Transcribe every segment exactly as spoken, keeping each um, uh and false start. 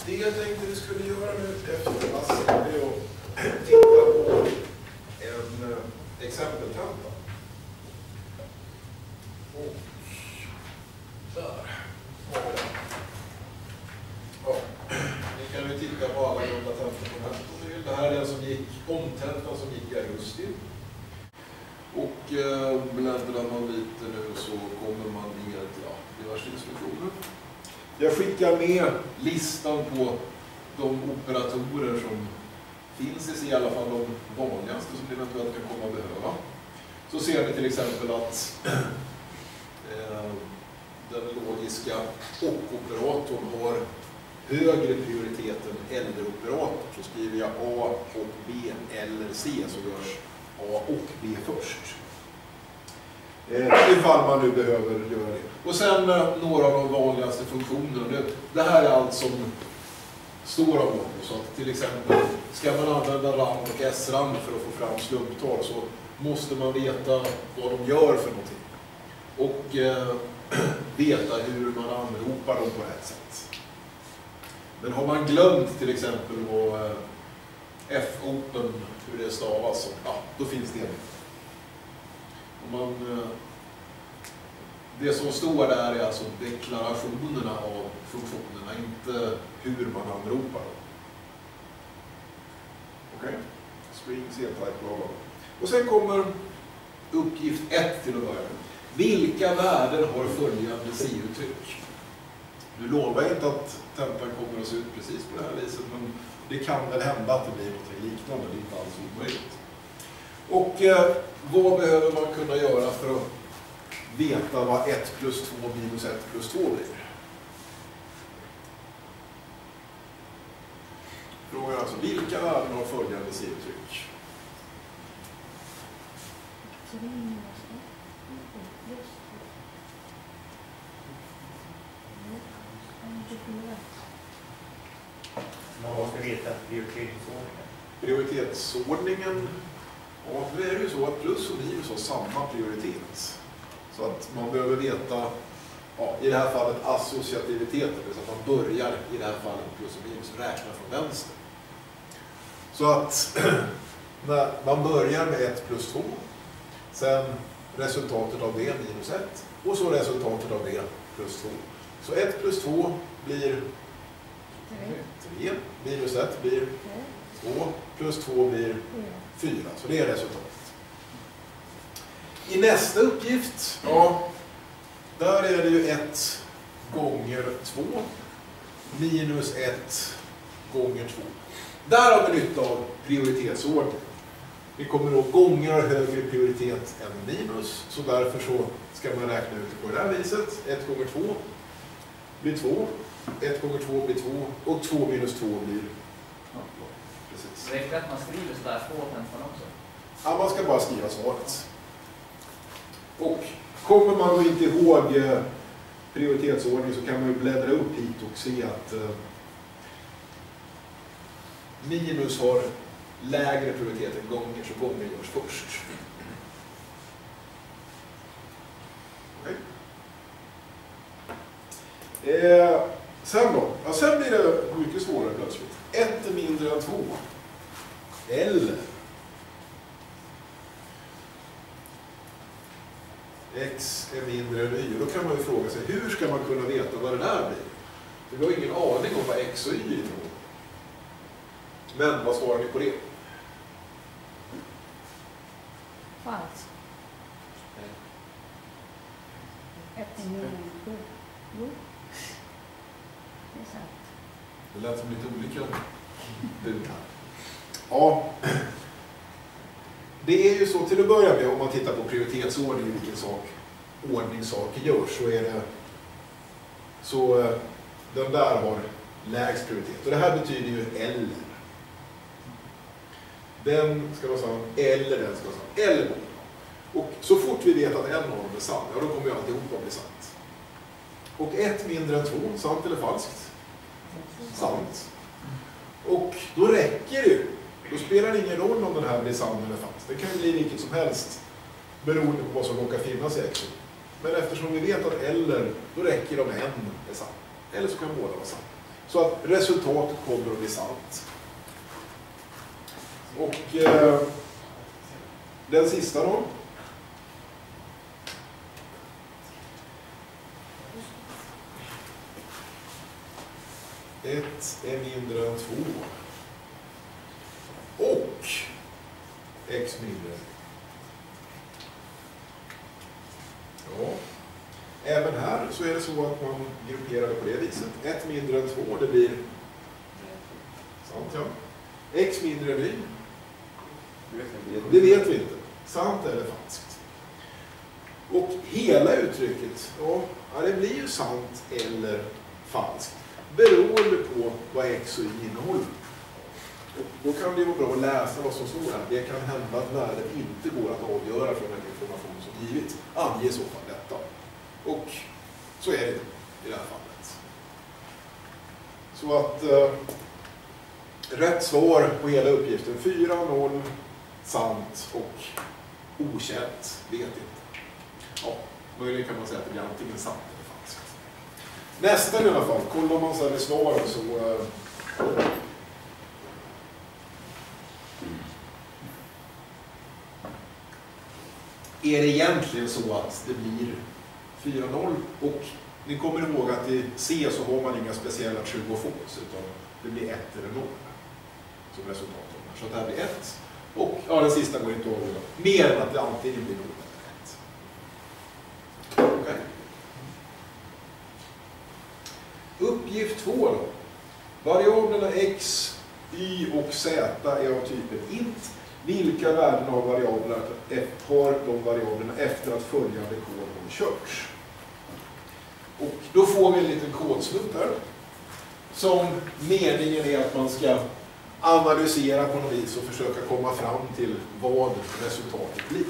Det jag tänkte vi skulle göra nu efter klassen är att titta på en uh, exempeltenta. Och där har vi den. Ja, ni kan ju titta på alla gamla tentor på den. Det här är den som gick, omtentan som gick i augusti. Och eh, bläddrar man lite nu så kommer man ner till ja, diverse instruktioner. Jag skickar med listan på de operatorer som finns, i alla fall de vanligaste som ni eventuellt kan komma att behöva. Så ser ni till exempel att eh, den logiska och-operatorn har högre prioritet än eller-operator. Så skriver jag A och B eller C så görs A och B först. Eh, ifall man nu behöver göra det. Och sen eh, några av de vanligaste funktionerna. Det, det här är allt som står av dem. Så att till exempel ska man använda RAM och S RAM för att få fram slumptal så måste man veta vad de gör för någonting. Och eh, veta hur man anropar dem på rätt sätt. Men har man glömt till exempel vad eh, F-open, hur det stavas, så, ja, då finns det. Om man, det som står där är alltså deklarationerna av funktionerna, inte hur man anropar dem. Okej? Okay. String, C-type, bla bla. Och sen kommer uppgift ett till att börja med. Vilka värden har följande C-uttryck? Nu lovar jag inte att tentan kommer att se ut precis på det här viset, men det kan väl hända att det blir något liknande, det är inte alls omöjligt. Och eh, vad behöver man kunna göra för att veta vad ett plus två minus ett plus två blir? Frågan alltså, vilka värden har följande C-uttryck? Man måste veta prioritetsordningen. Prioritetsordningen, ja, det är ju så att plus och minus har samma prioritet. Så att man behöver veta, ja, i det här fallet associativiteten, så att man börjar i det här fallet plus och minus räkna från vänster. Så att när man börjar med ett plus två, sen resultatet av det minus ett och så resultatet av det plus två. Så ett plus två blir tre, minus ett blir två, plus två blir fyra. Så det är resultatet. I nästa uppgift, ja, där är det ju ett gånger två minus ett gånger två. Där har vi nytta av prioritetsordning. Vi kommer att gånger har högre prioritet än minus, så därför så ska man räkna ut det på det här viset. ett gånger två blir två, ett gånger två blir två och två minus två blir... Ja, precis. Räcker det att man skriver sådär på tentan också? Ja, man ska bara skriva svaret. Och kommer man då inte ihåg eh, prioritetsordning så kan man ju bläddra upp hit och se att eh, minus har lägre prioritet än gånger, så gånger görs först. Okay. Eh, sen då? Ja, sen blir det mycket svårare plötsligt. ett är mindre än två. Eller x är mindre än y. Då kan man ju fråga sig, hur ska man kunna veta vad det där blir? För vi har ingen aning om vad x och y är. Men vad svarar ni på det? Falskt. Ett är mindre än sju. Jo. Det är sant. Det lät som lite olika bud här. Ja. Det är ju så till att börja med, om man tittar på prioritetsordning i vilken sak ordning saker görs, så är det så eh, den där har lägst prioritet. Och det här betyder ju eller. Den ska vara sann, eller den ska vara sann, eller båda. Och så fort vi vet att en av dem är sann, ja, då kommer ju alltihopa bli sant. Och ett mindre än två, sant eller falskt? Sant. Och då räcker det ju. Då spelar det ingen roll om den här blir sann eller falskt. Det kan ju bli vilket som helst beroende på vad som råkar finnas i x. Men eftersom vi vet att eller, då räcker det om en är sann. Eller så kan båda vara sann. Så att resultatet kommer att bli sant. Och eh, den sista då. ett är mindre än två. Och x mindre än. Ja. Även här så är det så att man grupperar det på det viset. ett mindre än två, det blir sant, ja. X mindre än y. Det vet vi inte. Sant eller falskt. Och hela uttrycket, ja, det blir ju sant eller falskt. Beroende på vad x och y innehåller. Och då kan det vara bra att läsa vad som står här. Det kan hända att värdet inte går att avgöra från den information som givits. Ange i så fall detta. Och så är det i det här fallet. Så att eh, rätt svar på hela uppgiften fyra, noll, sant och okänt, vet inte. Ja, möjligen kan man säga att det blir antingen sant eller falskt. Nästa i alla fall, kollar man så här i svaren så eh, är det egentligen så att det blir fyra noll och ni kommer ihåg att i C så har man inga speciella true och false utan det blir ett eller noll som resultat av det här. Så det här blir ett och ja, den sista går inte att avgöra mer än att det antingen blir noll eller ett. Okay. Uppgift två då. Variablerna x, y och z är av typen int. Vilka värden av variablerna har de variablerna efter att följande kod har körts? Och då får vi en liten kodsnutt här. Som meningen är att man ska analysera på något vis och försöka komma fram till vad resultatet blir.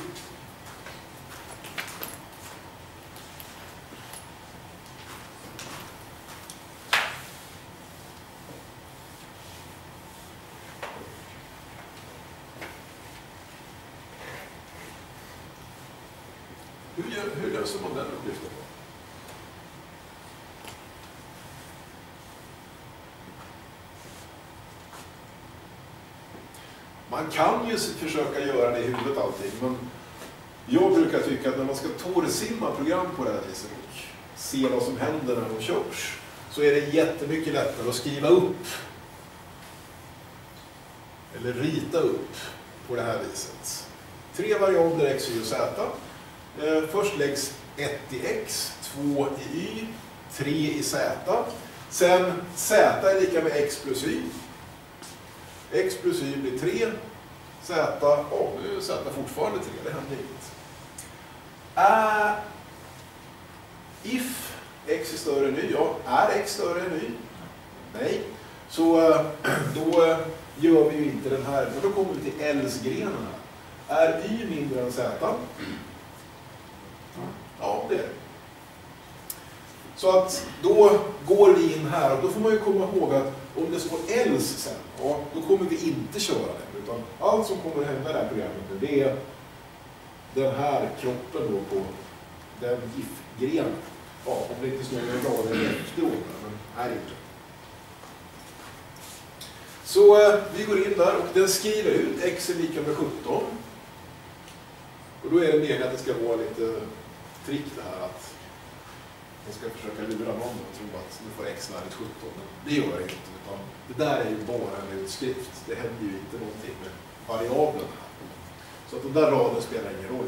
Hur, gör, hur löser man den uppgiften? Man kan ju försöka göra det i huvudet alltid, men jag brukar tycka att när man ska torrsimma program på det här viset och se vad som händer när de körs, så är det jättemycket lättare att skriva upp eller rita upp på det här viset. Tre variabler x, y och z. Eh, först läggs ett i x, två i y, tre i z. Sen z är lika med x plus y. X plus y blir tre. Z, åh, oh, nu är z fortfarande tre, det händer inget. Uh, if x är större än y, ja, är x större än y? Nej. Så uh, då uh, gör vi ju inte den här, och då kommer vi till else-grenen här. Är y mindre än z? Ja, det är det. Så att då går vi in här och då får man ju komma ihåg att om det står else sen, ja, då kommer vi inte köra det. Utan allt som kommer att hända i det här programmet, det är den här kroppen då på den if-grenen. Ja, om det inte står några rader efteråt, men här inte. Så eh, vi går in där och den skriver ut x är lika med sjutton. Och då är det meningen att det ska vara lite trick det här att man ska försöka lura någon och tro att nu får x-värdet sjutton. Men det gör det inte, utan det där är ju bara en utskrift. Det händer ju inte någonting med variablen här. Så att den där raden spelar ingen roll.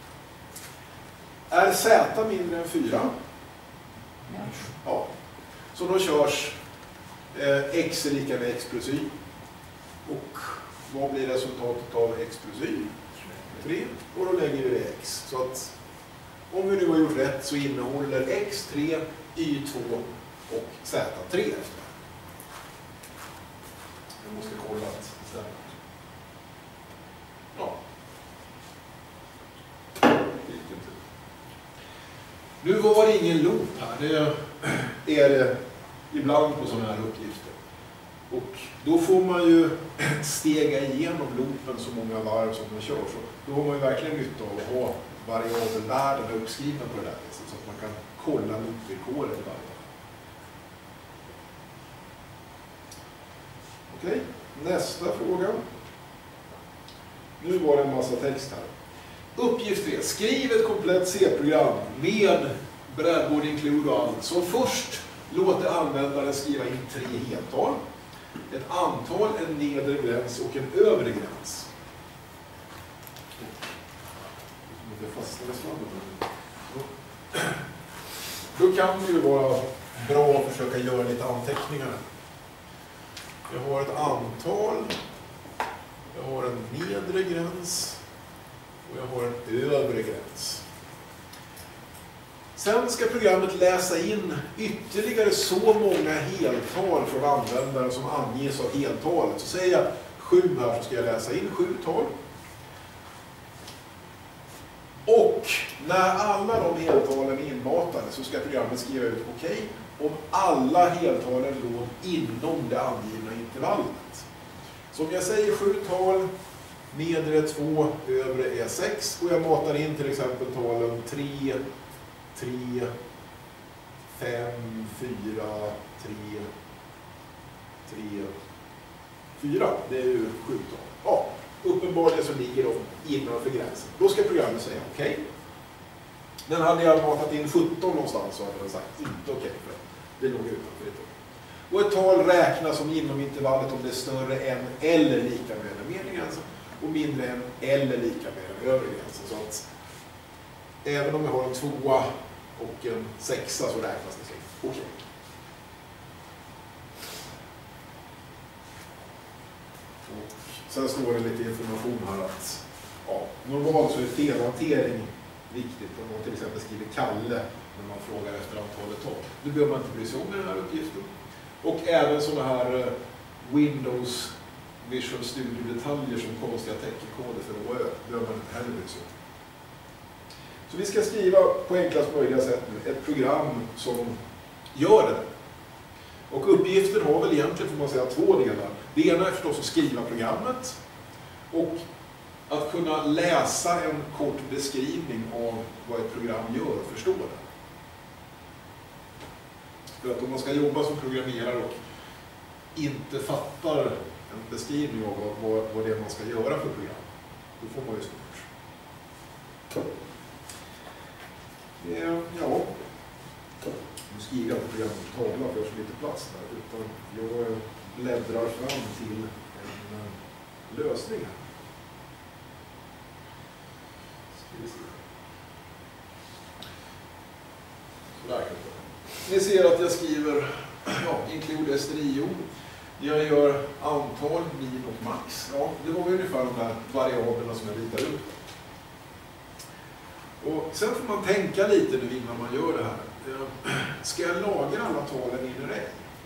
Är z mindre än fyra? Ja. Ja. Så då körs eh, x är lika med x plus y. Och vad blir resultatet av x plus y? tre. Och då lägger vi det x. Så att om vi nu har gjort rätt så innehåller x tre, y två och z tre efter. Jag måste kolla att det stämmer. Ja. Nu var det ingen loop här. Det är det ibland på sådana här uppgifter. Och då får man ju stega igenom loopen så många varv som man kör. Så då har man ju verkligen nytta av att ha variabelvärden uppskrivna på det där viset så att man kan kolla loopvillkoret i varje. Okej, nästa fråga. Nu var det en massa text här. Uppgift tre. Skriv ett komplett C-program med breadboard include och allt. Så först låter användaren skriva in tre heltal, ett antal, en nedre gräns och en övre gräns. Det fastnade snabbt. Då kan det ju vara bra att försöka göra lite anteckningar. Jag har ett antal, jag har en nedre gräns och jag har en övre gräns. Sen ska programmet läsa in ytterligare så många heltal från användaren som anges av heltalet. Så säger jag sju här, så ska jag läsa in sju tal. Och när alla de heltalen är inmatade så ska programmet skriva ut okej okay, om alla heltalen låg inom det angivna intervallet. Så om jag säger sju tal, nedre två, övre är sex och jag matar in till exempel talen tre, tre, fem, fyra, tre, tre, fyra. Det är ju sju tal. Ja, uppenbarligen så ligger de innanför gränsen. Då ska programmet säga okej. Okay. Men hade jag matat in sjutton någonstans så hade den sagt inte okej okay, för det låg utanför ett tal. Och ett tal räknas som inom intervallet om det är större än eller lika med den nedre gränsen och mindre än eller lika med den övre gränsen. Så att även om jag har en tvåa och en sexa så räknas det som okej. Okay. Sen står det lite information här att ja, normalt så är felhantering viktigt. Om man till exempel skriver Kalle när man frågar efter antalet tal. Nu behöver man inte bry sig om den här uppgiften. Och även sådana här Windows Visual Studio-detaljer som konstiga teckenkoder för O Ö behöver man inte heller bry sig om. Så vi ska skriva på enklast möjliga sätt nu ett program som gör det. Och uppgiften har väl egentligen, får man säga, två delar. Det ena är förstås att skriva programmet och att kunna läsa en kort beskrivning av vad ett program gör och förstå det. För att om man ska jobba som programmerare och inte fattar en beskrivning av vad, vad, vad det är man ska göra för program, då får man ju svårt. Ja, nu skriver jag på programmet på tavlan för jag har så lite plats där, utan jag bläddrar fram till en lösning här. Sådär kan det. Ni ser att jag skriver ja, include strio. Jag gör antal, min och max. Ja, det var ungefär de där variablerna som jag ritar ut. Och sen får man tänka lite nu innan man gör det här. Ska jag lagra alla talen i en array?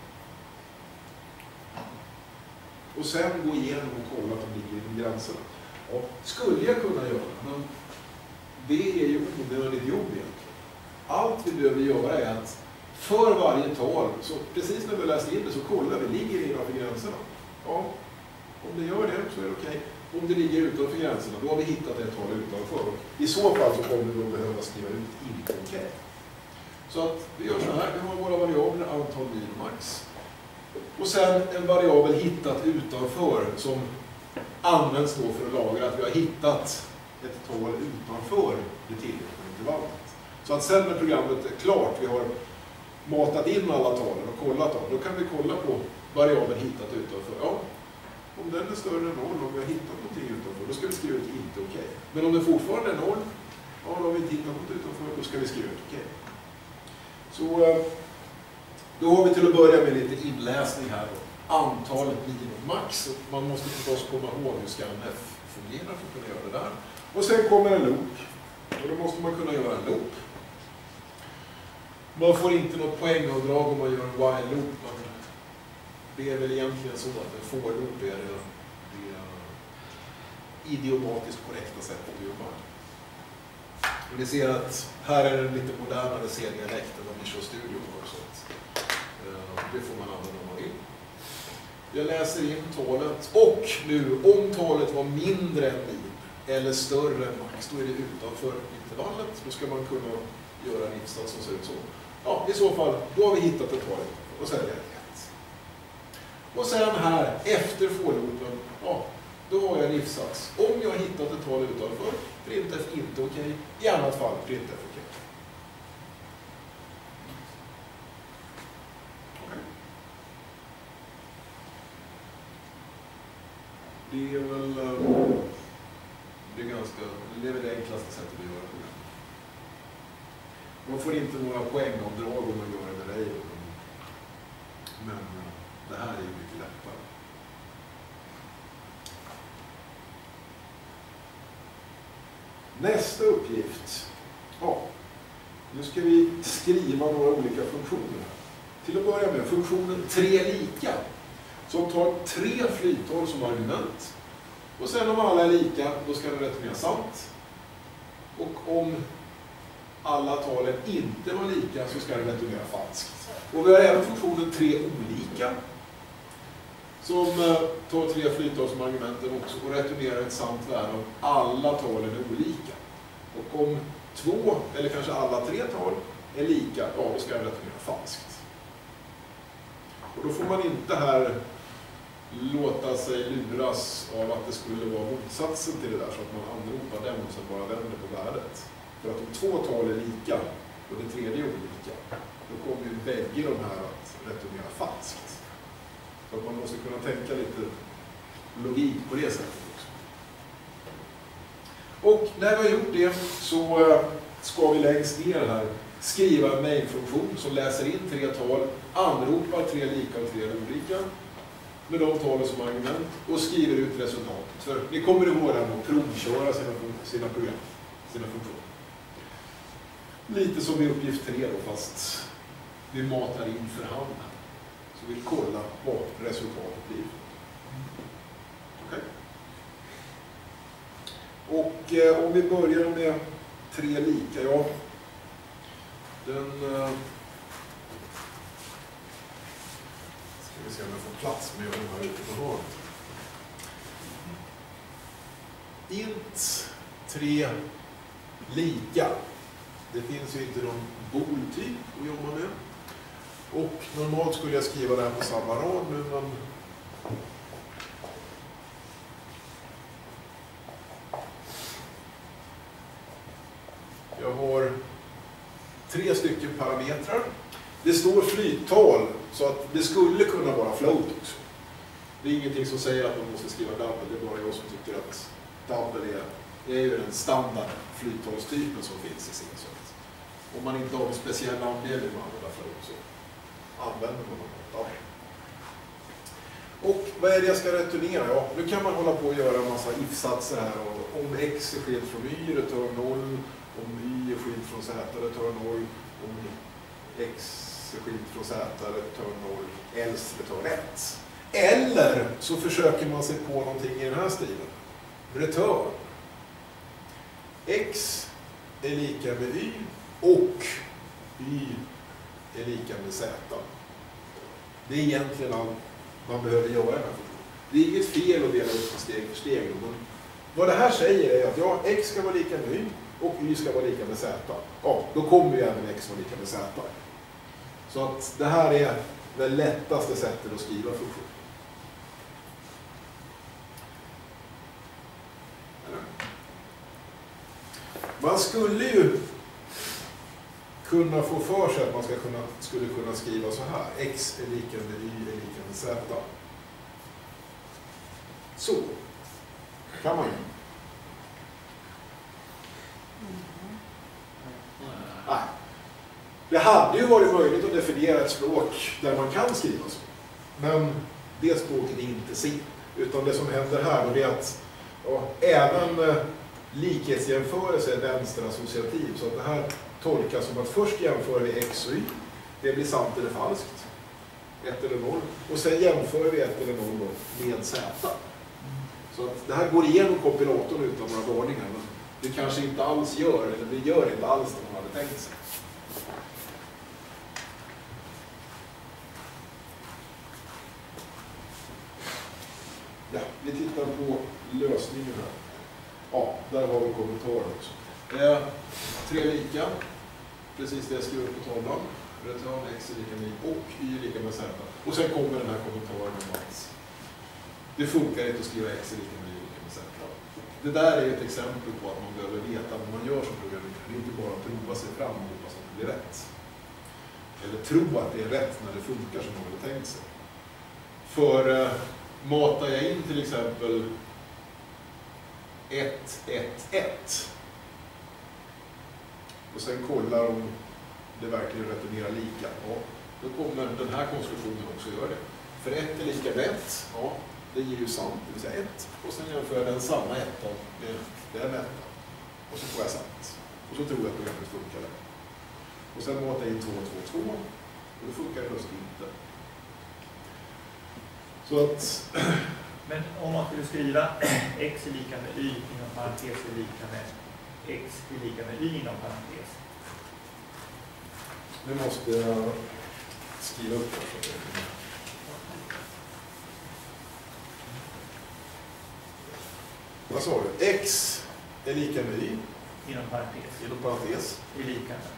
Och sen gå igenom och kolla att de ligger inom gränserna. Ja, skulle jag kunna göra, men det är ju onödigt jobb egentligen. Allt vi behöver göra är att för varje tal, så precis när vi läser in det så kollar vi, ligger det innanför gränserna? Ja, om det gör det så är det okej. Om det ligger utanför gränserna, då har vi hittat ett tal utanför. I så fall så kommer vi då behöva skriva ut inte okej. Så att vi gör så här, vi har våra variabler, antal, min och max. Och sen en variabel hittat utanför som används då för att lagra att vi har hittat ett tal utanför det tillåtna intervallet. Så att sen när programmet är klart, vi har matat in alla talen och kollat dem, då kan vi kolla på variabeln hittat utanför. Ja, om den är större än noll, om vi har hittat någonting utanför, då ska vi skriva ut inte okej. Men om den fortfarande är noll, ja, då har vi inte hittat något utanför, då ska vi skriva ut okej. Så då har vi till att börja med lite inläsning här. Antalet, min och max. Man måste förstås komma ihåg hur scanf fungerar för att kunna göra det där. Och sen kommer en loop. Och då måste man kunna göra en loop. Man får inte något poängavdrag om man gör en while loop. Men det är väl egentligen så att en for loop är det, det idiomatiskt korrekta sättet att jobba. Och ni ser att här är det lite modernare C-dialekt än vad Visual Studio har. Så att, uh, det får man använda om man vill. Jag läser in talet och nu om talet var mindre än min eller större än max, då är det utanför intervallet. Då ska man kunna göra en instans som ser ut så. Ja, i så fall, då har vi hittat ett tal och sen är det ett. Och sen här, efter for-loopen, ja, då har jag en if-sats. Om jag har hittat ett tal utanför, printf inte okej. I annat fall, printf okej. Okay. Det är väl eh, det är ganska, det är väl det enklaste sättet att göra det. Man får inte några poängavdrag om man gör det med dig. Men det här är ju mycket lättare. Nästa uppgift. Ja, nu ska vi skriva några olika funktioner. Till att börja med funktionen tre lika. Som tar tre flyttal som argument. Och sen om alla är lika, då ska den returnera sant. Och om alla talen inte var lika så ska den returnera falskt. Och vi har även funktionen tre olika. Som tar tre flyttal som argumenten också och returnerar ett sant värde om alla talen är olika. Och om två, eller kanske alla tre tal är lika, ja då ska den returnera falskt. Och då får man inte här låta sig luras av att det skulle vara motsatsen till det där så att man anropar den och sen bara vänder på värdet. För att om två tal är lika och det tredje är olika, då kommer ju bägge de här att returnera falskt. Så att man måste kunna tänka lite logik på det sättet också. Och när vi har gjort det så ska vi längst ner här skriva en main-funktion som läser in tre tal, anropar tre lika och tre olika med de talen som argument och skriver ut resultatet. För ni kommer ihåg det här med att provköra sina, sina program, sina funktioner. Lite som i uppgift tre då, fast vi matar in för hand. Så vi kollar vad resultatet blir. Okej. Och eh, om vi börjar med tre lika, ja. Den... Eh, ska vi se om jag får plats med den här ute på hörnet. Int tre lika. Det finns ju inte någon bool-typ att jobba med. Och normalt skulle jag skriva det här på samma rad nu, men jag har tre stycken parametrar. Det står flyttal så att det skulle kunna vara float också. Det är ingenting som säger att man måste skriva double, det är bara jag som tycker att double är, är ju den standard flyttalstypen som finns i C. Om man inte har en speciell anledning att använda float så använder man något. Och vad är det jag ska returnera? Ja, nu kan man hålla på att göra en massa if-satser här. Och om x är skilt från y, return noll. Om y är skilt från z, return noll. Om x är skilt från z, return noll. Else return ett. Eller så försöker man sig på någonting i den här stilen. Return. X är lika med y och y är lika med z. Det är egentligen allt man behöver göra här. Det är inget fel att dela upp steg för steg. Men vad det här säger är att ja, x ska vara lika med y och y ska vara lika med z. Ja, då kommer ju även x vara lika med z. Så att det här är det lättaste sättet att skriva funktion. Man skulle ju kunna få för sig att man ska kunna, skulle kunna skriva så här. X är lika med y är lika med z. Så kan man ju. Nej. Det hade ju varit möjligt att definiera ett språk där man kan skriva så. Men det språket är inte C. Utan det som händer här är att ja, även eh, likhetsjämförelse är vänsterassociativ. Så att det här tolkas som att först jämför vi x och y. Det blir sant eller falskt. ett eller noll. Och sen jämför vi ett eller noll med z. Så att det här går igenom kompilatorn utan några varningar. Men det kanske inte alls gör, eller det gör inte alls det man hade tänkt sig. Ja, vi tittar på lösningen här. Ja, där har vi kommentaren också. Eh, tre lika. Precis det jag skrev upp på tavlan. Return x är lika med y och y är lika med z. Och sen kommer den här kommentaren om att det funkar inte att skriva x är lika med y är lika med z. Det där är ett exempel på att man behöver veta vad man gör som programmerare. Det är inte bara att prova sig fram och hoppas att det blir rätt. Eller tro att det är rätt när det funkar som man hade tänkt sig. För eh, matar jag in till exempel ett, ett, ett och sen kollar om det verkligen returnerar lika, ja, då kommer den här konstruktionen också göra det. För ett är lika med ett, ja, det ger ju sant, det vill säga ett. Och sen jämför jag den samma ettan med den ettan. Och så får jag sant. Och så tror jag att programmet funkar där. Och sen matar jag in två, två, två. Och då funkar det plötsligt inte. Så att... Men om man skulle skriva x är lika med y inom parentes är lika med x är lika med y inom parentes. Nu måste jag skriva upp det. Vad sa du? X är lika med y. Inom parentes. Inom parentes. Är lika med.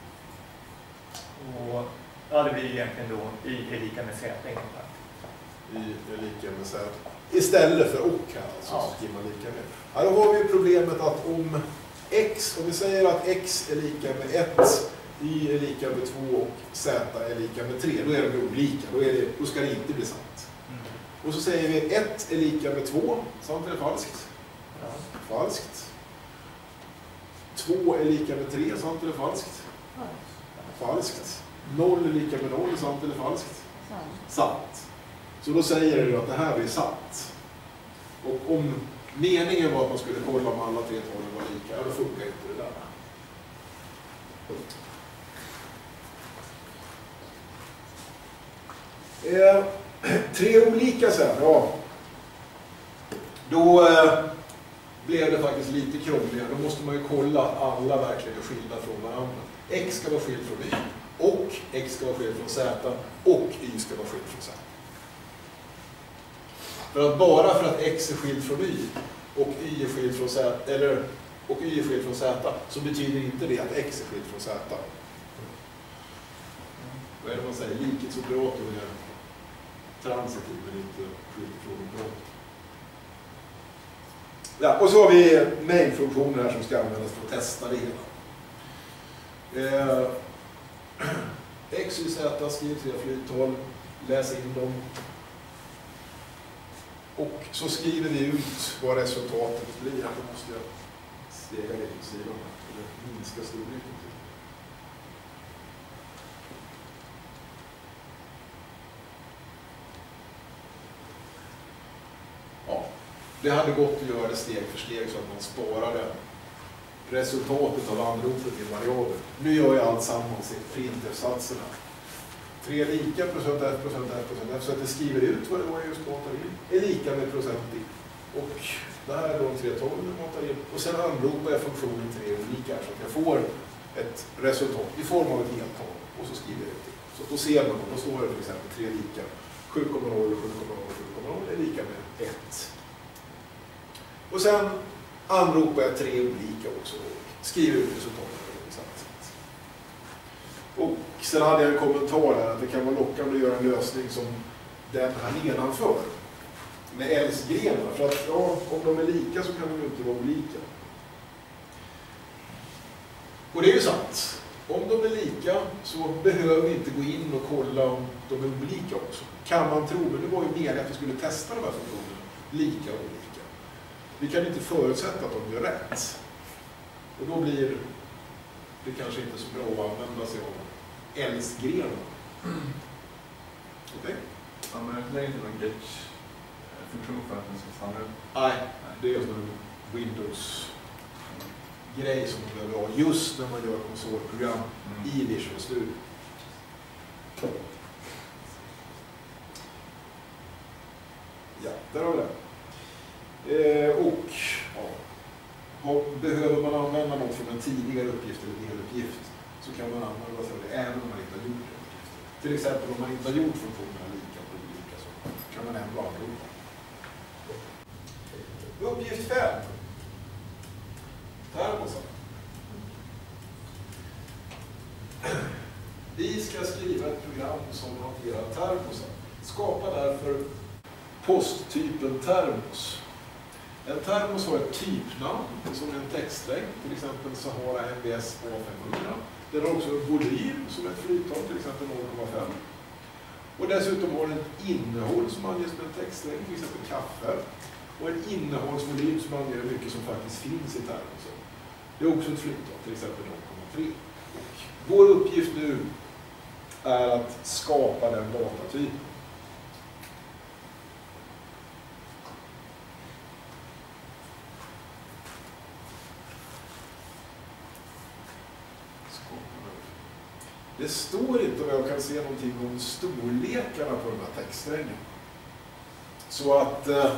Och ja, det blir egentligen då y är lika med z inom parentes. Y är lika med z. Istället för och här alltså, ja. Så skriver man lika med. Ja, då har vi problemet att om x, om vi säger att x är lika med ett, y är lika med två och z är lika med tre, då är de olika, då, är det, då ska det inte bli sant. Mm. Och så säger vi ett är lika med två, sant eller falskt? Ja. Falskt. två är lika med tre, sant eller falskt? Falskt. noll är lika med noll, sant eller falskt? Sant. Sant. Så då säger du att det här är sant. Och om meningen var att man skulle kolla om alla tre talen var lika, ja, då funkar inte det där. Eh, tre olika sen, ja. Då eh, blev det faktiskt lite krångligare. Då måste man ju kolla att alla verkligen är skilda från varandra. X ska vara skild från y, och x ska vara skild från z, och y ska vara skild från z. För att bara för att x är skild från y och y är skild från z, eller och y är skild från z, så betyder inte det att x är skild från z. Vad är det man säger? Likhetsoperator är transitiv men inte skild från operator. Ja, och så har vi main-funktioner här som ska användas för att testa det hela. Eh, x, y, z, skriv tre flyttal, läs in dem. Och så skriver vi ut vad resultatet blir. Då måste jag stega det på sidan eller minska storleken. Ja, det hade gått att göra det steg för steg så att man sparade resultatet av anropet i variabel. Nu gör jag allt sammans i printf-satserna. tre lika procent f, procent f, procent f, så att det skriver ut vad det var jag just matar in, är lika med procent i. Och det här är de tre tolv jag matar in. Och sen anropar jag funktionen tre olika så att jag får ett resultat i form av ett heltal. Och så skriver jag ut det. Så då ser man, då står det till exempel tre lika. sju komma noll, sju komma noll, sju komma noll är lika med ett. Och sen anropar jag tre olika också. Skriver ut resultatet på samma sätt. Och sen hade jag en kommentar här att det kan vara lockande att göra en lösning som den här nedanför. Med älsgrenar. För att ja, om de är lika så kan de ju inte vara olika. Och det är ju sant. Om de är lika så behöver vi inte gå in och kolla om de är olika också. Kan man tro, men det var ju meningen att vi skulle testa de här funktionerna. Lika och olika. Vi kan inte förutsätta att de gör rätt. Och då blir det kanske inte så bra att använda sig av älsgrenar. Mm. Okej? Okay? Ja, men det är inte någon glitch-funktion för att den ska stanna upp. Nej, det är en Windows-grej som man behöver ha just när man gör konsolprogram mm. i Visual Studio. Ja, där har vi det. Eh, och ja, behöver man använda något från en tidigare uppgift eller deluppgift så kan man använda sig av det även om man inte har gjort det. Till exempel om man inte har gjort funktionerna lika på olika så kan man ändå anropa. Uppgift fem. Termosen. Vi ska skriva ett program som hanterar termosen. Skapa därför posttypen termos. En termos har ett typnamn som är en textsträng, till exempel Sahara M B S A femhundra. Den har också en volym som ett flygplan, till exempel noll komma fem. Och dessutom har den ett innehåll som anges med en textsträng, till exempel kaffe. Och en innehållsvolym som anger hur mycket som faktiskt finns i termosen. Det är också ett flygplan, till exempel noll komma tre. Och vår uppgift nu är att skapa den datatypen. Det står inte, vad jag kan se, någonting om storlekarna på de här textsträngen. Så att eh,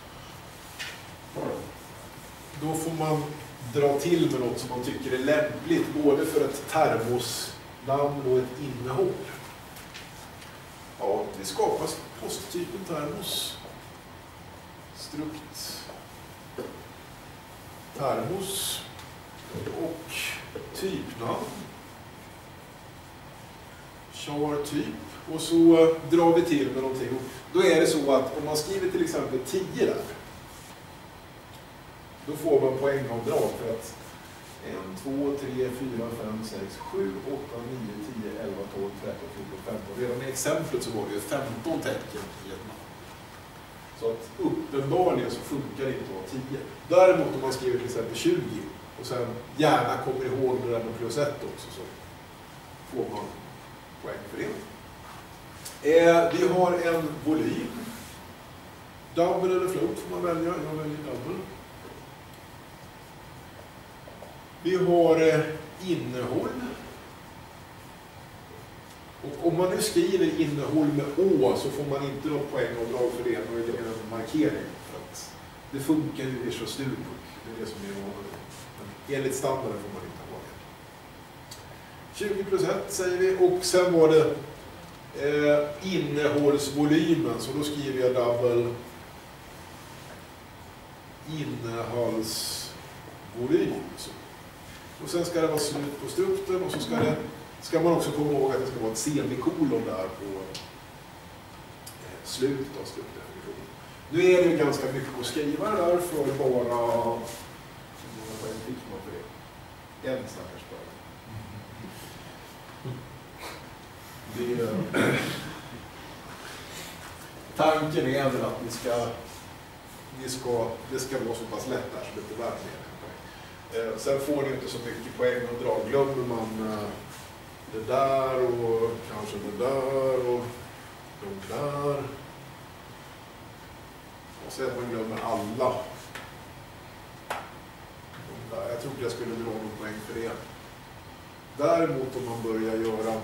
då får man dra till med något som man tycker är lämpligt, både för ett termosnamn och ett innehåll. Ja, det skapas posttypen termos. Strukt termos och typnamn. Char typ. Och så drar vi till med någonting. Då är det så att om man skriver till exempel tio där, då får man poängavdrag för att ett, två, tre, fyra, fem, sex, sju, åtta, nio, tio, elva, tolv, tretton, fjorton, femton. Redan i exemplet så var det ju femton tecken i ett namn. Så att uppenbarligen så funkar det inte att ha tio. Däremot om man skriver till exempel tjugo och sen gärna kommer ihåg det där med plus ett också, så får man poäng för det. Eh, vi har en volym. Double eller float får man välja. Jag väljer double. Vi har eh, innehåll. Och om man nu skriver innehåll med å så får man inte något poängavdrag för det. Då är det en markering. För att det funkar ju i Visual Studio. Det är det som är vanligt. Men enligt standarden får man inte ha det. tjugo plus ett säger vi, och sen var det eh, innehållsvolymen, så då skriver jag double innehållsvolym. Och sen ska det vara slut på strukten, och så ska, det, ska man också komma ihåg att det ska vara ett semikolon där på eh, slutet av slutdefinitionen. Nu är det ju ganska mycket att skriva där för bara, hur många poäng fick man för det? En stackars början. Det, tanken är väl att ni ska, ni ska, det ska vara så pass lätt där så det inte är värt mer. Eh, sen får ni inte så mycket poäng och dra. Glömmer man eh, det där och kanske det där och de där. Och sen man glömmer alla. De där. Jag tror inte jag skulle dra någon poäng för det. Däremot om man börjar göra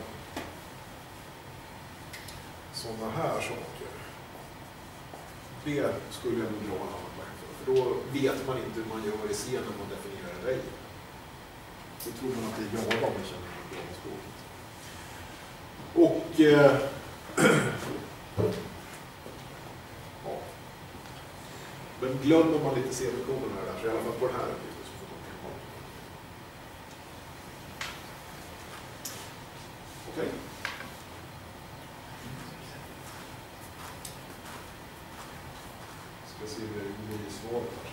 sådana här saker, det skulle jag nog dra en annan poäng för. För då vet man inte hur man gör i scenen när man definierar en regel. Så tror man att det är Java man känner att det är språket. Och eh, ja. Men glömmer man lite semikonen här, så i alla fall på den här uppgiften så får man kan ha. Okej. Okay. Ska se hur det blir i svaret här.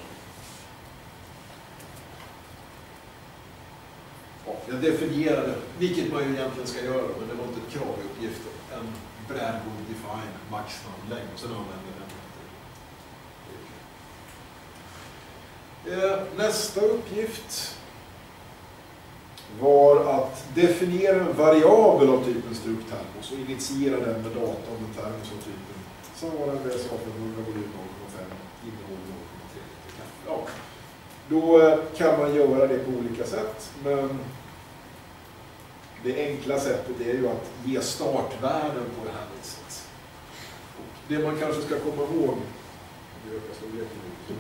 Ja, jag definierade, vilket man ju egentligen ska göra, men det var inte ett krav i uppgiften. En Bradwood define maxnamnlängd, och sen använder jag den. Eh, nästa uppgift var att definiera en variabel av typen strukt termos och initiera den med data om en termos av typen. Så var den det saken hundra volym noll komma fem, innehåll noll komma tre liter kaffe. Ja. Då kan man göra det på olika sätt, men det enkla sättet är ju att ge startvärden på det här viset. Och det man kanske ska komma ihåg, det ökar storleken nu,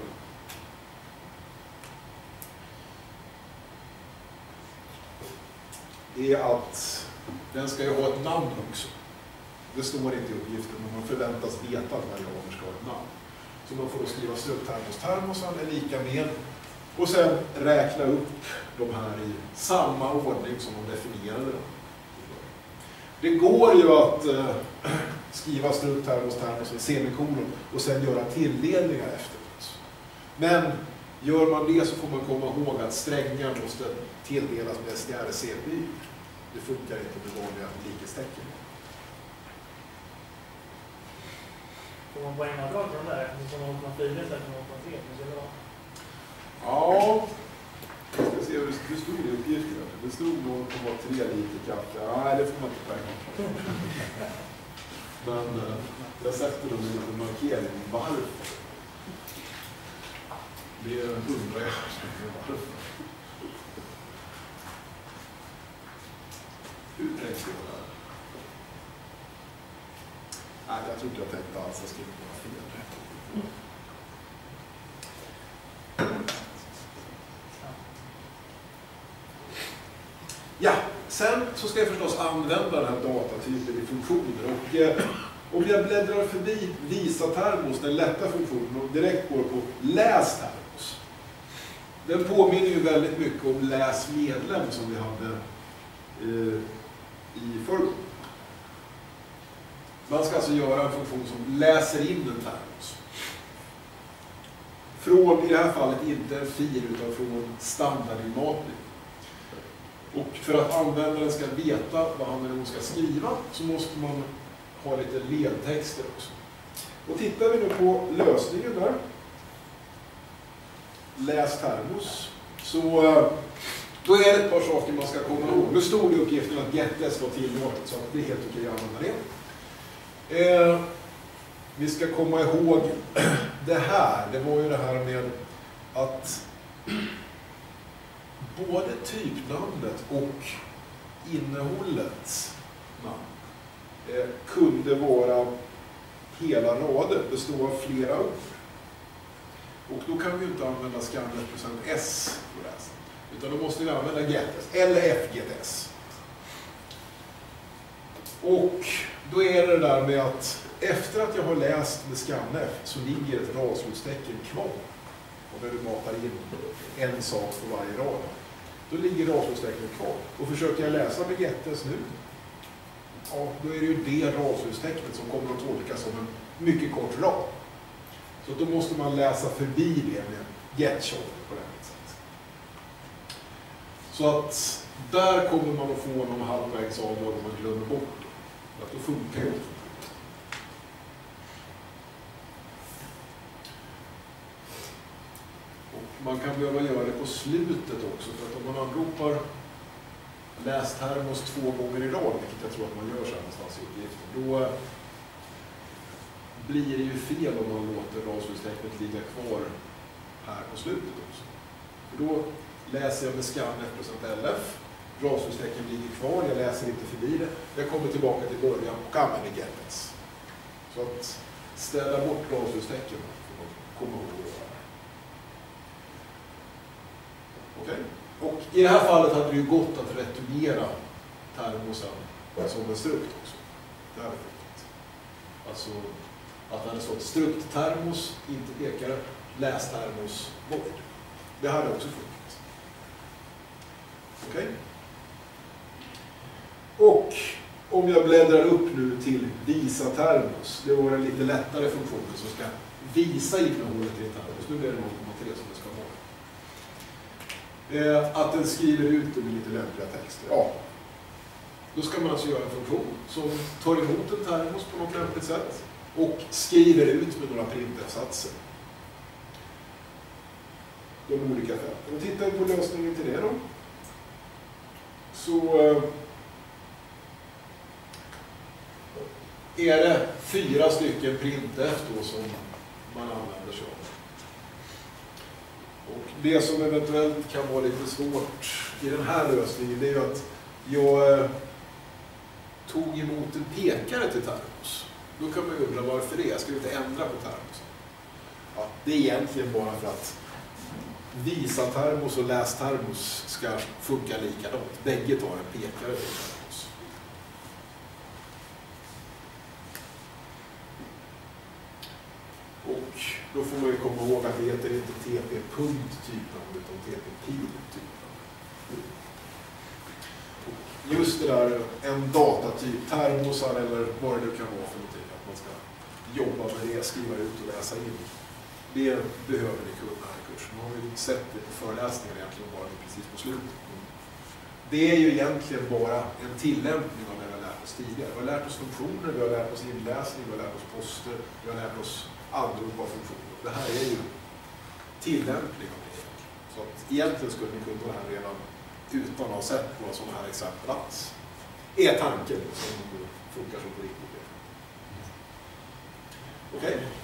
är att den ska ju ha ett namn också. Det står inte i uppgiften, men man förväntas veta att variabler ska ha ett namn. Så man får då skriva strukt termos termosan är lika med, och sen räkna upp de här i samma ordning som de definierade dem. Det går ju att eh, skriva strukt termos termos med semikolon och sen göra tilldelningar efteråt. Men gör man det så får man komma ihåg att strängar måste tilldelas med S D R C-by. Det funkar inte med vanliga likhetstecken. Får man poängavdrag på de där? Som noll komma fyra istället för noll komma tre? Ja, jag ska se hur det stod i uppgiften. Det stod noll komma tre liter kaffe. Nej, det får man inte poäng. Men eh, jag sätter dem i en markering. Varför? Det undrar jag. Varför? Hur tänkte jag det här? Nej, jag tror inte jag tänkte alls. Jag skulle vara fel. Ja, sen så ska jag förstås använda den här datatypen i funktioner. Och eh, om jag bläddrar förbi visa termos, den lätta funktionen, och direkt går på läs termos. Den påminner ju väldigt mycket om läs medlem som vi hade eh, i förrgår. Man ska alltså göra en funktion som läser in en termos. Från, i det här fallet, inte en fil utan från standardinmatning. Och för att användaren ska veta vad han eller hon ska skriva så måste man ha lite ledtexter också. Och tittar vi nu på lösningen där, läs termos, så då är det ett par saker man ska komma ihåg. Nu stod det i uppgiften att getS var tillåtet, så det är helt okej att använda det. Eh, vi ska komma ihåg det här, det var ju det här med att både typnamnet och innehållets namn eh, kunde vara hela rader, bestå av flera ord. Och då kan vi inte använda scannet procent S för läsa, utan då måste vi använda getS eller fgetS. Och då är det där med att efter att jag har läst med scanf så ligger ett radslutstecken kvar. Och när du matar in en sak på varje rad, då ligger radslutstecknet kvar. Och försöker jag läsa med getS nu, ja, då är det ju det radslutstecknet som kommer att tolkas som en mycket kort rad. Så då måste man läsa förbi det med getShort på det här sättet. Så att där kommer man att få någon halvvägsavdrag om man glömmer bort det. Att då funkar det. Och man kan behöva göra det på slutet också, för att om man anropar läs termos två gånger i rad, vilket jag tror att man gör så här någonstans i uppgiften, då blir det ju fel om man låter radslutstecknet ligga kvar här på slutet också. För då läser jag med scanf procent L F, radslutstecken ligger kvar, jag läser inte förbi det, jag kommer tillbaka till början och använder getS. Så att ställa bort radslutstecken får man komma ihåg att göra. Okej? Och i det här fallet hade det ju gått att returnera termosen som en strukt också. Det hade funkat. Alltså att det hade stått strukt termos, inte pekare, läs termos, void. Det hade också funkat. Okej? Och om jag bläddrar upp nu till visa termos, det var en lite lättare funktion som ska visa innehållet i en termos. Nu blir det noll komma tre som det ska vara. Eh, att den skriver ut det med lite lämpliga texter. Ja. Då ska man alltså göra en funktion som tar emot en termos på något lämpligt sätt och skriver ut med några printf-satser. De olika fälten. Och tittar vi på lösningen till det då. Så eh, är det fyra stycken printf då som man använder sig av. Och det som eventuellt kan vara lite svårt i den här lösningen, det är ju att jag eh, tog emot en pekare till termos. Då kan man undra varför det är. Jag ska inte ändra på termos. Ja, det är egentligen bara för att visa termos och läs termos ska funka likadant. Bägge tar en pekare till termos. Och då får man ju komma ihåg att det heter inte T P-punkt typen utan T P-pil typen. just det där, en datatyp, termosar eller vad det nu kan vara för någonting, att man ska jobba med det, skriva ut och läsa in. Det behöver ni kunna här i kursen. Nu har vi sett det på föreläsningar egentligen bara precis på slutet. Det är ju egentligen bara en tillämpning av det vi har lärt oss tidigare. Vi har lärt oss funktioner, vi har lärt oss inläsning, vi har lärt oss poster, vi har lärt oss anropa funktioner. Det här är ju tillämpning av det. Så att egentligen skulle ni kunna det här redan utan att ha sett några sådana här exempel alls. Är tanken som funkar som på riktigt. Okej. Okay.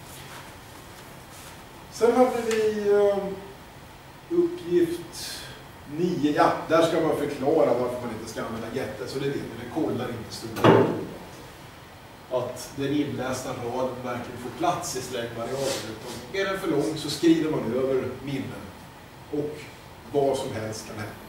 Sen hade vi um, uppgift nio. Ja, där ska man förklara varför man inte ska använda getter. Så det vet ni, det kollar inte strukturen. Att den inlästa raden verkligen får plats i slängvariabeln. Är den för lång så skriver man över minnen. Och vad som helst kan hända.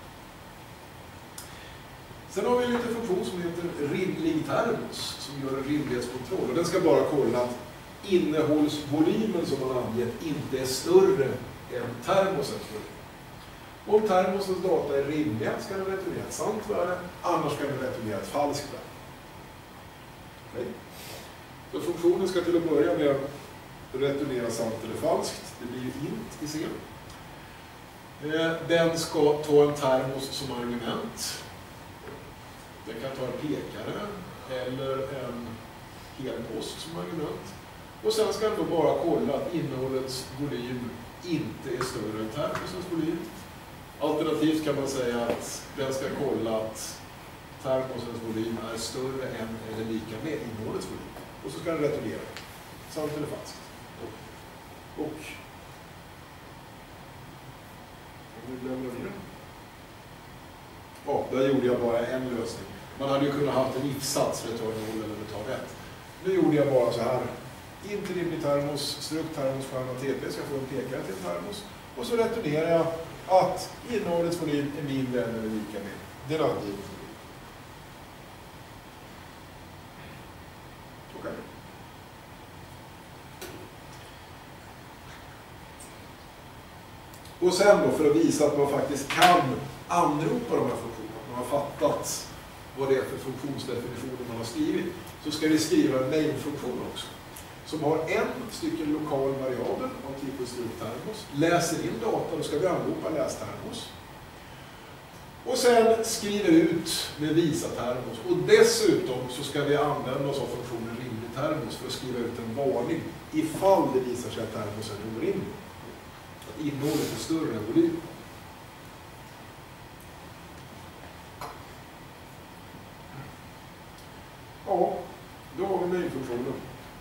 Sen har vi en liten funktion som heter rimlig termos som gör en rimlighetskontroll. Och den ska bara kolla att innehållsvolymen som man angett inte är större än termosens volym. Om termosens data är rimliga ska den returnera ett sant värde, annars ska den returnera ett falskt värde. Okay. Så funktionen ska till att börja med returnera sant eller falskt. Det blir ju int i C. Den ska ta en termos som argument. Den kan ta en pekare eller en helpost som argument. Och sen ska den då bara kolla att innehållets volym inte är större än termosens volym. Alternativt kan man säga att den ska kolla att termosens volym är större än eller lika med innehållets volym. Och så ska den returnera. Sant eller falskt. Och, och nu glömmer vi det. Ja, där gjorde jag bara en lösning. Man hade ju kunnat haft en if-sats, return noll eller return ett. Nu gjorde jag bara så här. Inte rimlig termos, strukt termos för att T P ska få en pekare till termos. Och så returnerar jag att innehållets volym är mindre än eller lika med den angivna volym. Okej. Okay. Och sen då, för att visa att man faktiskt kan anropa de här funktionerna, man har fattat vad det är för funktionsdefinitioner man har skrivit, så ska vi skriva en main-funktion också. Som har en stycken lokal variabel av typen strukttermos, läser in data, då ska vi anropa lästermos. Och sen skriver ut med visa-termos. Och dessutom så ska vi använda oss av funktionen rimlig termos för att skriva ut en varning ifall det visar sig att termos är orimlig. Att innehållet är större än volym. Ja, då har vi main-funktionen.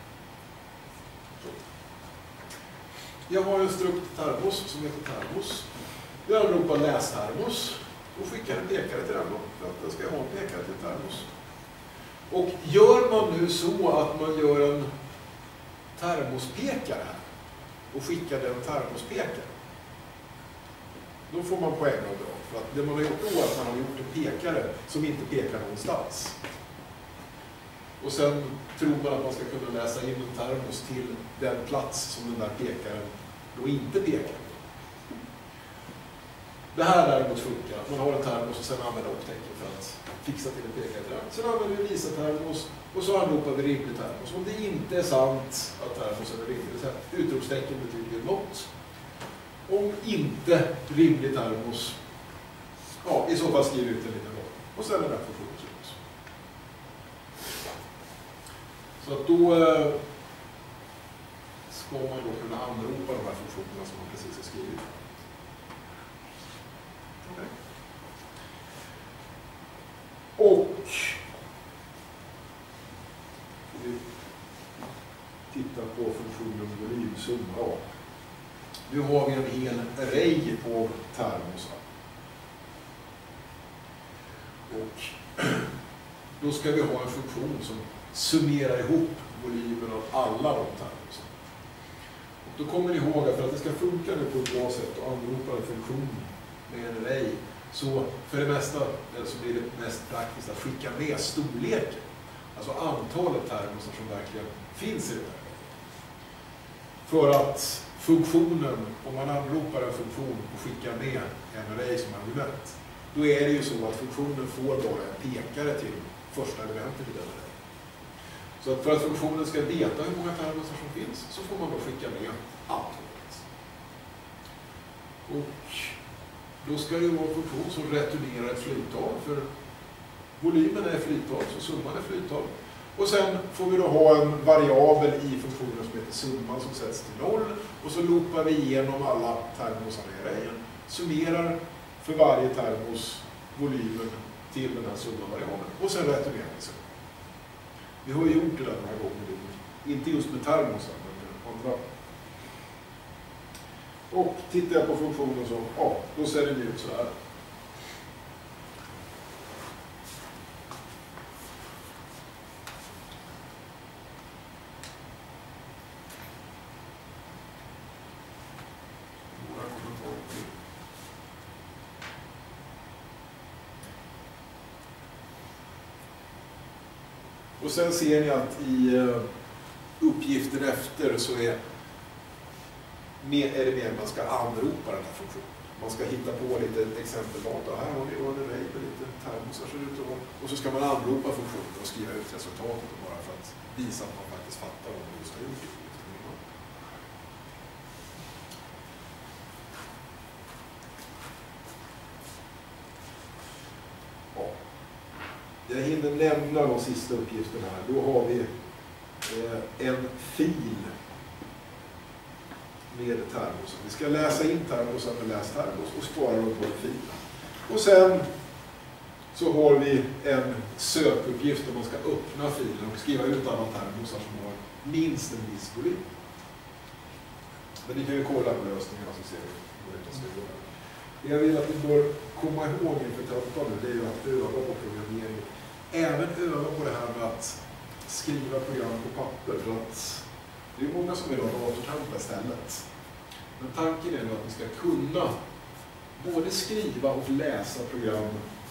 Jag har en strukt termos som heter termos. Jag anropar lästermos och skickar en pekare till den då, för att den ska ha en pekare till termos. Och gör man nu så att man gör en termospekare här och skickar den termospekare, då får man poängavdrag. För att det man har gjort då är att man har gjort en pekare som inte pekar någonstans. Och sen tror man att man ska kunna läsa in en termos till den plats som den där pekaren då inte pekar. Det här däremot funkar. Att man har en termos och sen använder optecken för att fixa till en pekare till den. Sen använder vi visa termos och så anropar vi rimlig termos. Om det inte är sant att termos är rimlig, så utropstecken betyder not. Om inte rimlig termos, ja, i så fall skriver vi ut en liten gång. Och sen är det funktionen. Så att då eh, ska man då kunna anropa de här funktionerna som man precis har skrivit. Okay. Och vi tittar på funktionen volymsumma. Ja. Nu har vi en hel array på termosar. Och då ska vi ha en funktion som summerar ihop volymen av alla de termosar. Och då kommer ni ihåg att för att det ska funka nu på ett bra sätt och anropa en funktion med en array, så för det mesta så blir det mest praktiskt att skicka med storleken. Alltså antalet termosar som verkligen finns i det här. För att funktionen, om man anropar en funktion och skickar med en array som argument, då är det ju så att funktionen får bara en pekare till första elementet i den här. Så att för att funktionen ska veta hur många termosar som finns så får man då skicka med antalet. Och då ska det vara en funktion som returnerar ett flyttal, för volymen är flyttal, så summan är flyttal. Och sen får vi då ha en variabel i funktionen som heter summan som sätts till noll, och så loopar vi igenom alla termosarna i arrayen, summerar för varje termos volymen till den här summa-variabeln, och sen returnerar vi summan. Vi har ju gjort det där några gånger, inte just med termosar, men med andra. Och tittar jag på funktionen så, ja, då ser det ut så här. Och sen ser ni att i uh, uppgifter efter så är, med, är det mer man ska anropa den här funktionen. Man ska hitta på lite exempeldata. Här har vi en array med lite termosar ser ut att vara. Och så ska man anropa funktionen och skriva ut resultatet bara för att visa att man faktiskt fattar vad man just har gjort. Jag hinner nämna de sista uppgifterna här. Då har vi eh, en fil med termos. Vi ska läsa in termosen med läs termos och spara dem på en fil. Och sen så har vi en sökuppgift där man ska öppna filen och skriva ut alla termosar som har minst en viss volym. Men ni kan ju kolla på lösningarna så ser vi hur det ska gå. Det jag vill att ni bör komma ihåg inför tentan nu, det är ju att öva på programmering. Även öva på det här med att skriva program på papper. För att det är många som vill ha datortenta istället. Men tanken är nu att ni ska kunna både skriva och läsa program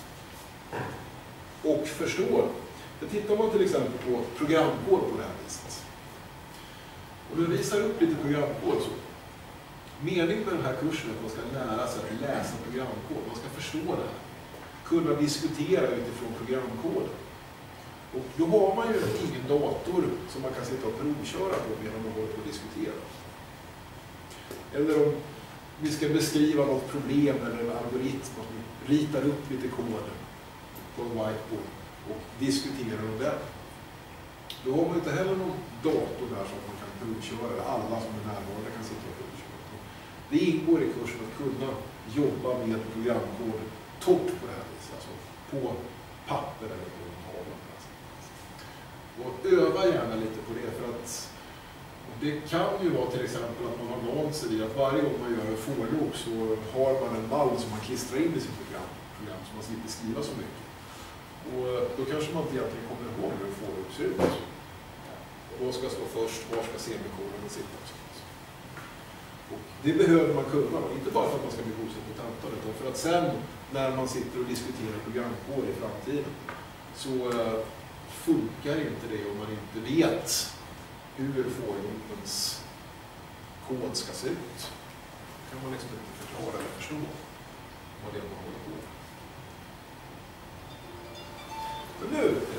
och förstå. För tittar man till exempel på programkod på det här viset. Och du visar upp lite programkod så. Meningen med den här kursen är att man ska lära sig att läsa programkod. Man ska förstå det här. Kunna diskutera utifrån programkoden. Och då har man ju ingen dator som man kan sitta och provköra på medan man håller på att diskutera. Eller om vi ska beskriva något problem eller en algoritm och vi ritar upp lite kod på en whiteboard och diskuterar om den. Då har man inte heller någon dator där som man kan provköra, eller alla som är närvarande kan sitta och provköra. Det ingår i kursen att kunna jobba med programkod torrt på det här viset, alltså på papper eller på en tavla. Och öva gärna lite på det, för att det kan ju vara till exempel att man har vant sig vid att varje gång man gör en for-loop så har man en mall som man klistrar in i sitt program, program så man slipper skriva så mycket. Och då kanske man inte egentligen kommer ihåg hur en for-loop ser ut. Vad ska stå först, var ska semikonen sitta? Och det behöver man kunna, inte bara för att man ska bli godkänd på tentan, utan för att sen när man sitter och diskuterar programkod i framtiden så uh, funkar inte det om man inte vet hur for-loopens kod ska se ut. Då kan man liksom inte förklara eller förstå vad det är man håller på. Men nu